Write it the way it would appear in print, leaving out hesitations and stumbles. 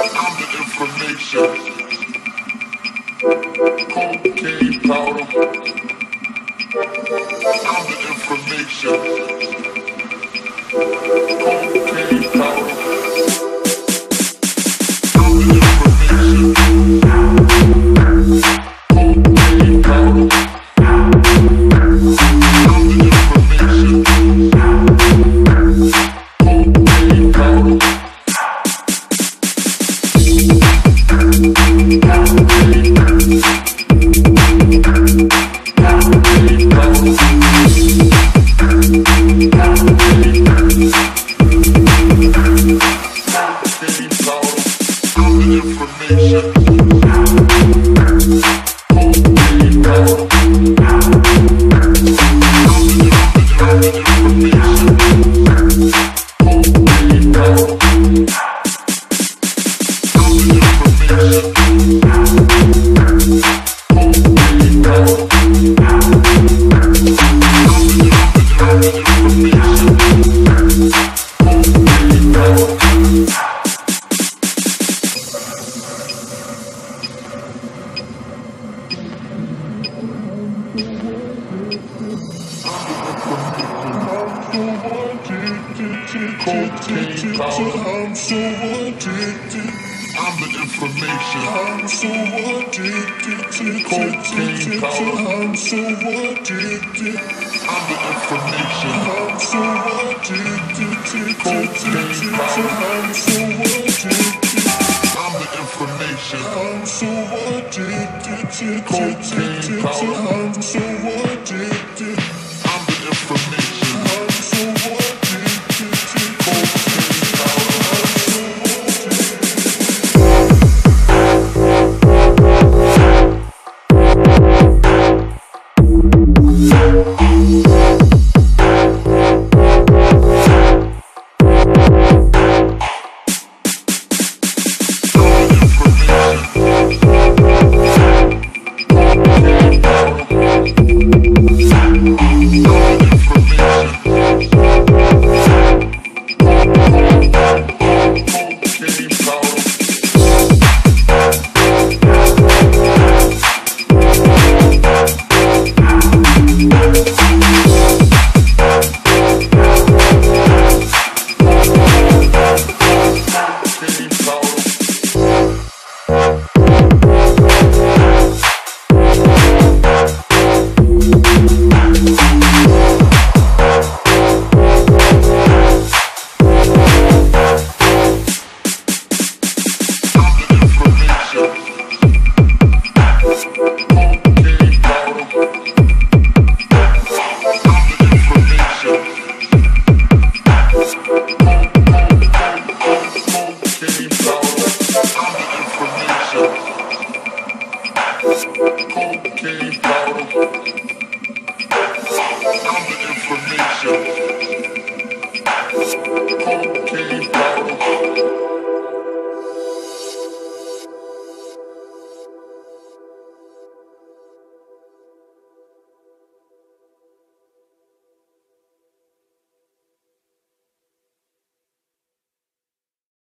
I'm the information. Cocaine powder. I'm the information. Cocaine powder. I'm the information. Cocaine powder. I'm the information. Cocaine powder. Cocaine powder. I'm so addicted. I'm the information. I'm so addicted to cocaine powder. I'm so addicted. I'm the information. I'm so addicted to cocaine powder. I'm so addicted. I'm the information. I'm so addicted to cocaine powder.